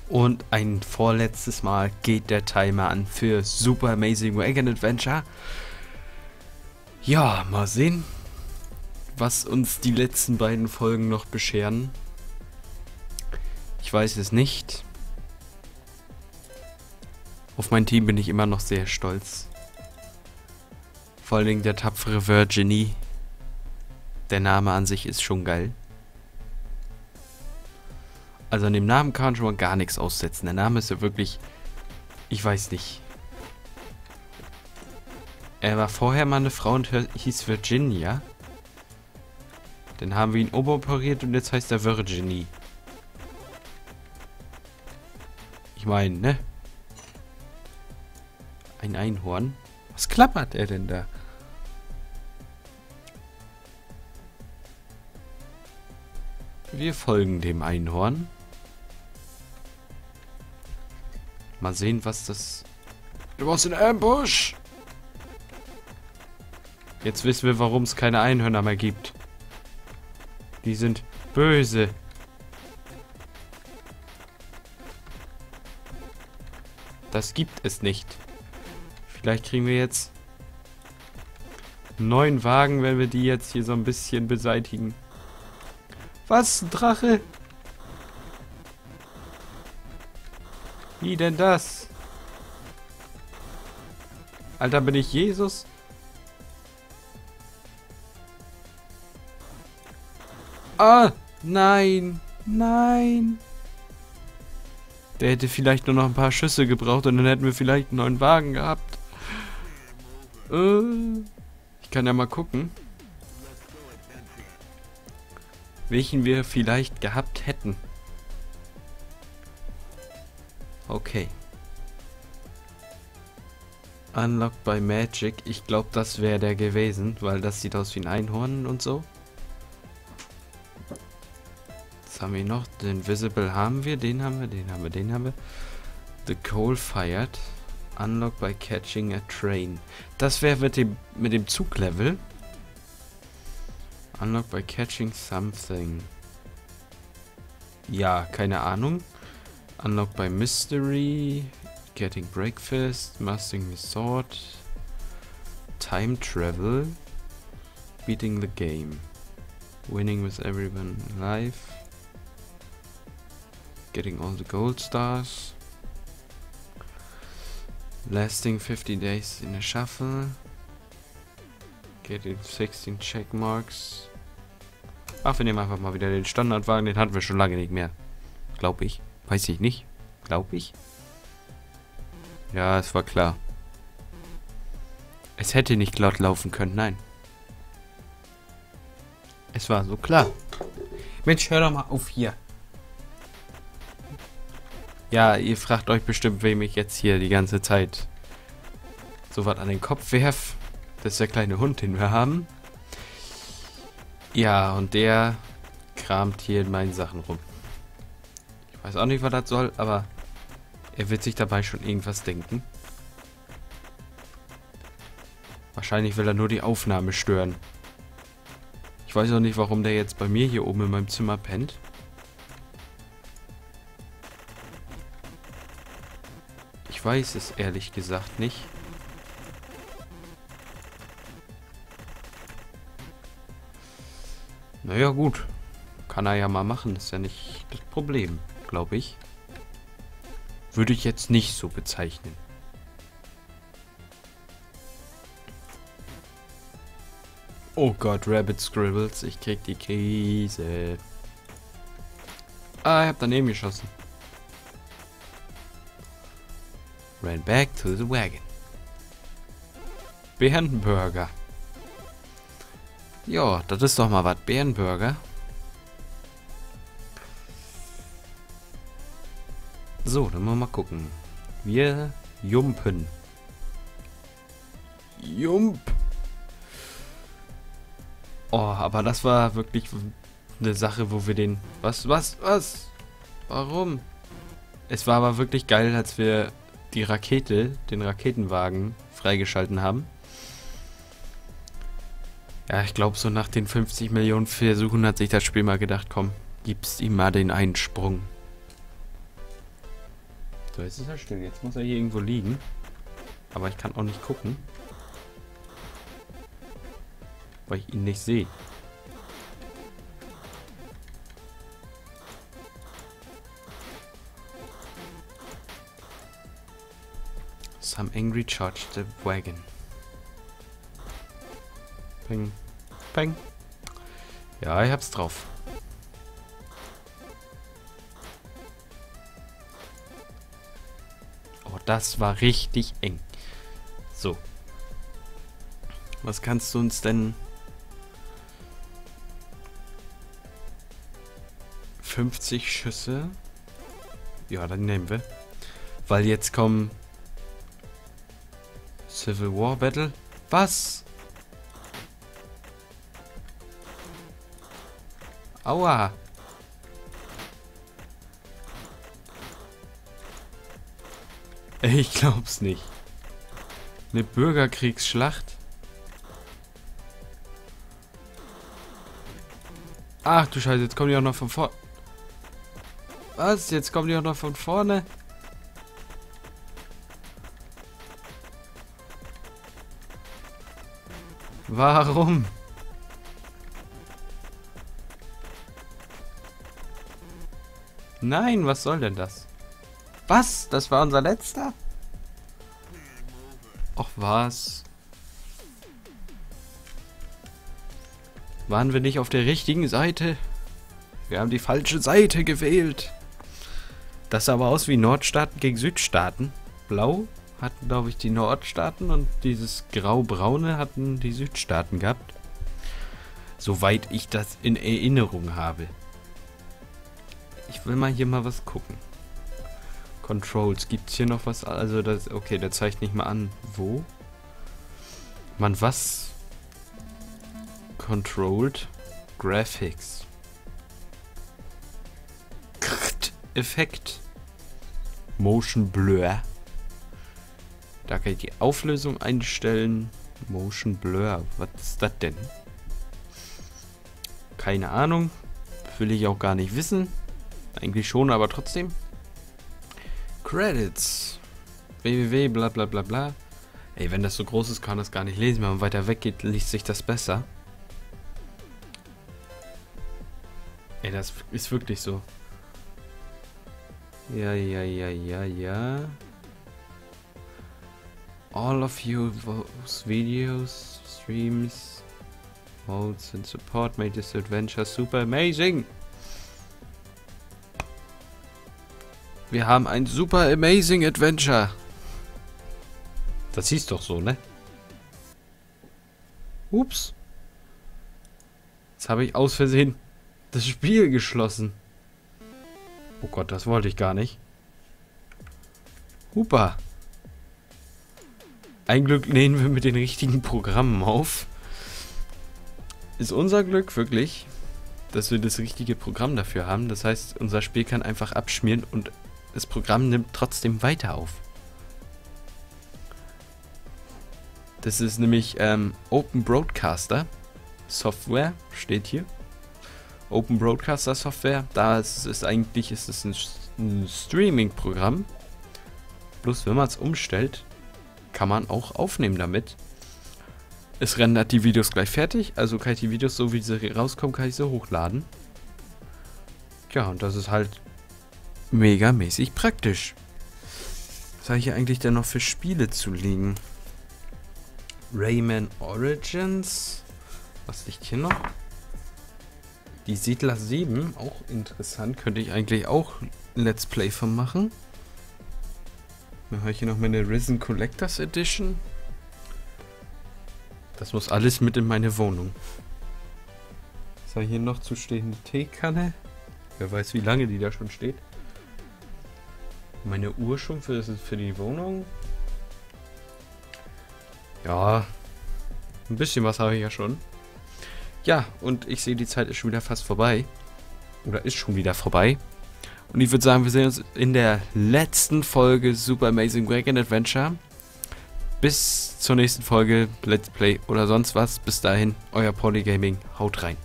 Und ein vorletztes Mal geht der Timer an für Super Amazing Wagon Adventure. Ja, mal sehen, was uns die letzten beiden Folgen noch bescheren. Ich weiß es nicht. Auf mein Team bin ich immer noch sehr stolz. Vor allen Dingen der tapfere Virginie. Der Name an sich ist schon geil. Also an dem Namen kann man schon mal gar nichts aussetzen. Der Name ist ja wirklich... Ich weiß nicht. Er war vorher mal eine Frau und hieß Virginia. Dann haben wir ihn umoperiert und jetzt heißt er Virginie. Ich meine, ne? Ein Einhorn? Was klappert er denn da? Wir folgen dem Einhorn. Mal sehen, was das... Du warst in Ambush! Jetzt wissen wir, warum es keine Einhörner mehr gibt. Die sind böse. Das gibt es nicht. Vielleicht kriegen wir jetzt einen neuen Wagen, wenn wir die jetzt hier so ein bisschen beseitigen. Was? Ein Drache? Wie denn das? Alter, bin ich Jesus? Ah, nein, nein. Der hätte vielleicht nur noch ein paar Schüsse gebraucht und dann hätten wir vielleicht einen neuen Wagen gehabt. Ich kann ja mal gucken, welchen wir vielleicht gehabt hätten. Okay. Unlocked by Magic. Ich glaube, das wäre der gewesen, weil das sieht aus wie ein Einhorn und so. Was haben wir noch? Den Visible haben wir, den haben wir, den haben wir, den haben wir. The Coal Fired. Unlocked by Catching a Train. Das wäre mit dem Zuglevel. Unlocked by Catching Something. Ja, keine Ahnung. Unlocked by Mystery. Getting Breakfast. Mustang Resort. Time Travel. Beating the Game. Winning with everyone alive. Getting all the gold stars. Lasting 50 days in a shuffle. Getting 16 check marks. Ach, wir nehmen einfach mal wieder den Standardwagen. Den hatten wir schon lange nicht mehr. Glaube ich. Weiß ich nicht. Glaube ich. Ja, es war klar. Es hätte nicht glatt laufen können, nein. Es war so klar. Mensch, hör doch mal auf hier. Ja, ihr fragt euch bestimmt, wem ich jetzt hier die ganze Zeit so was an den Kopf werf. Das ist der kleine Hund, den wir haben. Ja, und der kramt hier in meinen Sachen rum. Ich weiß auch nicht, was das soll, aber er wird sich dabei schon irgendwas denken. Wahrscheinlich will er nur die Aufnahme stören. Ich weiß auch nicht, warum der jetzt bei mir hier oben in meinem Zimmer pennt. Ich weiß es ehrlich gesagt nicht. Naja, gut. Kann er ja mal machen. Ist ja nicht das Problem, glaube ich. Würde ich jetzt nicht so bezeichnen. Oh Gott, Rabbit Scribbles. Ich krieg die Krise. Ah, ich hab daneben geschossen. Ran back to the wagon. Bärenburger. Ja, das ist doch mal was. Bärenburger. So, dann mal gucken. Wir jumpen. Jump. Oh, aber das war wirklich eine Sache, wo wir den... Was? Warum? Es war aber wirklich geil, als wir die Rakete, den Raketenwagen freigeschalten haben. Ja, ich glaube, so nach den 50 Millionen Versuchen hat sich das Spiel mal gedacht, komm, gib's ihm mal den Einsprung. So, jetzt ist er still. Jetzt muss er hier irgendwo liegen. Aber ich kann auch nicht gucken. Weil ich ihn nicht sehe. Some angry charged the wagon. Peng. Peng. Ja, ich hab's drauf. Oh, das war richtig eng. So. Was kannst du uns denn... 50 Schüsse? Ja, dann nehmen wir. Weil jetzt kommen... Civil War Battle? Was? Aua. Ich glaub's nicht. Eine Bürgerkriegsschlacht? Ach du Scheiße, jetzt kommen die auch noch von vorne. Was? Jetzt kommen die auch noch von vorne? Warum? Nein, was soll denn das? Was? Das war unser letzter? Ach was? Waren wir nicht auf der richtigen Seite? Wir haben die falsche Seite gewählt. Das sah aber aus wie Nordstaaten gegen Südstaaten. Blau hatten, glaube ich, die Nordstaaten und dieses grau-braune hatten die Südstaaten gehabt. Soweit ich das in Erinnerung habe. Ich will mal hier mal was gucken. Controls. Gibt es hier noch was? Also das. Okay, der zeigt nicht mal an. Wo? Man, was? Controlled. Graphics. Effekt. Motion Blur. Da kann ich die Auflösung einstellen. Motion Blur. Was ist das denn? Keine Ahnung. Will ich auch gar nicht wissen. Eigentlich schon, aber trotzdem. Credits. www. Bla bla bla bla. Ey, wenn das so groß ist, kann das gar nicht lesen. Wenn man weiter weg geht, liest sich das besser. Ey, das ist wirklich so. Ja. All of you videos, streams, modes and support made this adventure super amazing. Wir haben ein super amazing Adventure. Das hieß doch so, ne? Ups. Jetzt habe ich aus Versehen das Spiel geschlossen. Oh Gott, das wollte ich gar nicht. Hupa. Ein Glück nehmen wir mit den richtigen Programmen auf. Ist unser Glück wirklich, dass wir das richtige Programm dafür haben. Das heißt, unser Spiel kann einfach abschmieren und das Programm nimmt trotzdem weiter auf. Das ist nämlich Open Broadcaster Software, steht hier. Open Broadcaster Software, da ist es ein Streaming-Programm. Bloß wenn man es umstellt, kann man auch aufnehmen damit. Es rendert die Videos gleich fertig, also kann ich die Videos, so wie sie rauskommen, kann ich sie hochladen. Ja, und das ist halt megamäßig praktisch. Was habe ich hier eigentlich denn noch für Spiele zu liegen? Rayman Origins. Was liegt hier noch? Die Siedler 7, auch interessant. Könnte ich eigentlich auch ein Let's Play von machen. Dann habe ich hier noch meine Risen Collectors Edition. Das muss alles mit in meine Wohnung. Was habe ich hier noch zu stehende Teekanne? Wer weiß, wie lange die da schon steht. Meine Uhr schon für die Wohnung. Ja, ein bisschen was habe ich ja schon. Ja, und ich sehe, die Zeit ist schon wieder fast vorbei. Oder ist schon wieder vorbei. Und ich würde sagen, wir sehen uns in der letzten Folge Super Amazing Dragon Adventure. Bis zur nächsten Folge, Let's Play oder sonst was. Bis dahin, euer Polygaming. Haut rein.